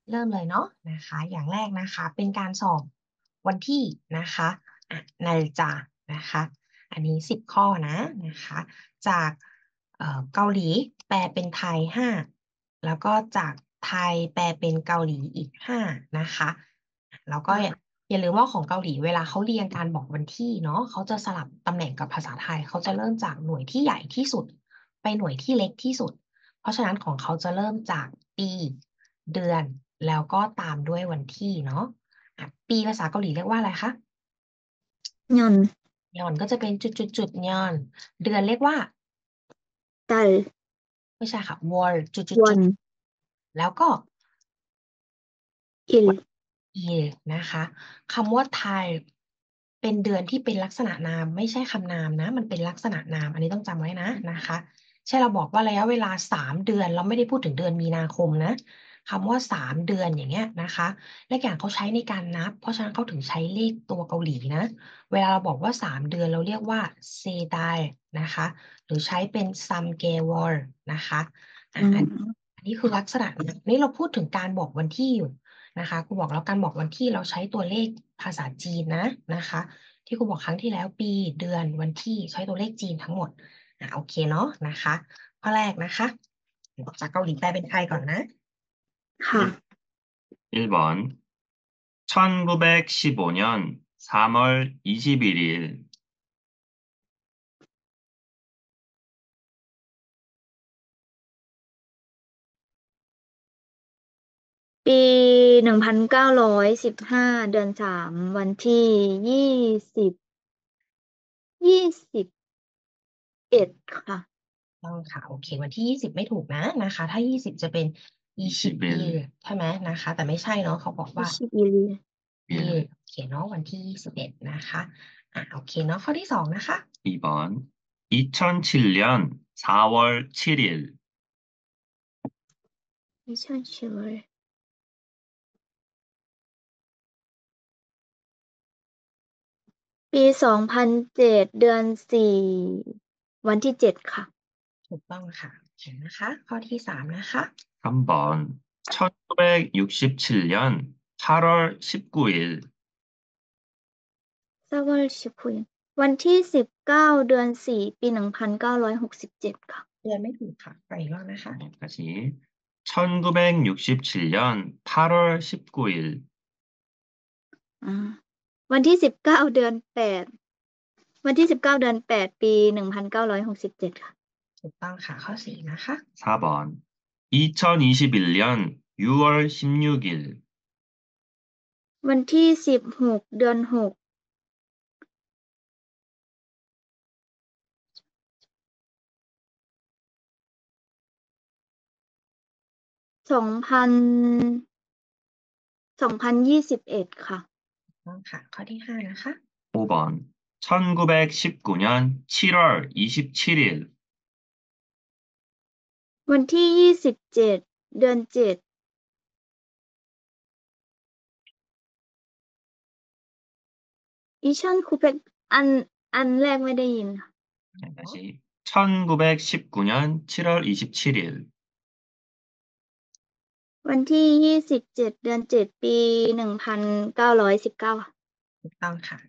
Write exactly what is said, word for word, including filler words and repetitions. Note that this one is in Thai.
เริ่มเลยเนาะนะคะ อย่างแรกนะคะ เป็นการสอบวันที่นะคะอ่ะนาฬิกานะคะ อันนี้สิบข้อนะนะคะ จากเอ่อเกาหลีแปลเป็นไทยห้าแล้วก็จากไทยแปลเป็นเกาหลีอีกห้านะคะแล้วก็อย่าอย่าลืมว่าของเกาหลีเวลาเขาเรียงการบอกวันที่เนาะเขาจะสลับตำแหน่งกับภาษาไทยเขาจะเริ่มจากหน่วยที่ใหญ่ที่สุด ไปหน่วยที่เล็กที่สุด เพราะฉะนั้นของเขาจะเริ่มจากปีเดือนแล้วก็ตามด้วยวันที่เนาะอ่ะปีภาษาเกาหลีเรียกว่าอะไรคะ 년, ยอนก็จะเป็นจุดจุดจุดยอนเดือนเรียกว่า 달, ไม่ใช่ค่ะวอลจุดจุดจุด 원, แล้วก็ 일, อีนะคะคำว่าไทยเป็นเดือนที่เป็นลักษณะนามไม่ใช่คำนามนะมันเป็นลักษณะนามอันนี้ต้องจำไว้นะนะคะใช่เราบอกว่าระยะเวลาสามเดือนเราไม่ได้พูดถึงเดือนมีนาคมนะคำว่าสามเดือนอย่างเงี้ยนะคะและอย่างเขาใช้ในการนับเพราะฉะนั้นเขาถึงใช้เลขตัวเกาหลีนะเวลาเราบอกว่าสามเดือนเราเรียกว่าเซไดนะคะหรือใช้เป็นซัมเกวอลนะคะอ่ะอัน 음, อันนี้คือลักษณะนะนี่เราพูดถึงการบอกวันที่อยู่ นะคะครูบอกแล้วการบอกวันที่เราใช้ตัวเลขภาษาจีนนะนะคะที่ครูบอกครั้งที่แล้วปีเดือนวันที่ใช้ตัวเลขจีนทั้งหมดอ่ะโอเคเนาะนะคะข้อแรกนะคะจากเกาหลีแปลเป็นไทยก่อนนะ 하, 일 번 천구백십오 년 삼월 이십일 일 ปีหนึ่งพันเก้าร้อยสิบห้าเดือนสามวันที่ยี่สิบยี่สิบเอ็ดค่ะต้องค่ะโอเควันที่ยี่สิบไม่ถูกนะนะคะถ้ายี่สิบจะเป็นอีชิบอิลยี่สิบเอ็ดใช่ไหมนะคะแต่ไม่ใช่เนาะเขาบอกว่ายี่สิบเอ็ดอิล 일 โอเคเนาะวันที่ยี่สิบเอ็ดนะคะอ่ะโอเคเนาะข้อที่สองนะคะ 이 번 이천칠 년 사월 칠일 ไม่ใช่เฉยปีสองพันเจ็ดเดือนสี่วันที่เจ็ดค่ะถูกต้องค่ะเห็นนะคะข้อที่สามนะคะ 삼 번 천구백육십칠 년 팔월 십구 일 사월 십구 일วันที่สิบเก้าเดือนสี่ปีหนึ่งพันเก้าร้อยหกสิบเจ็ดค่ะเดือนไม่ถูกค่ะไปอีกรอบนะคะ 다시 천구백육십칠 년 팔월 십구 일 อ่าวันที่สิบเก้าเดือนแปดวันที่สิบเก้าเดือนแปดปีหนึ่งพันเก้าร้อยหกสิบเจ็ดค่ะถูกต้องค่ะข้อสี่นะคะ 사 번 이천이십일 년 유월 십육 일 วันที่สิบหกเดือนหกสองพันสองพันยี่สิบเอ็ดค่ะถูกต้องค่ะข้อที่ห้านะคะ 오 번 천구백십구 년 칠월 이십칠 일 วันที่ยี่สิบเจ็ดเดือนเจ็ดอีชันคูเปกอันอันแรกไม่ได้ยินค่ะ 다시 천구백십구 년 칠월 이십칠 일 วันที่ยี่สิบเจ็ดเดือนเจ็ดปีหนึ่งพันเก้าร้อยสิบเก้าค่ะถูกต้องค่ะ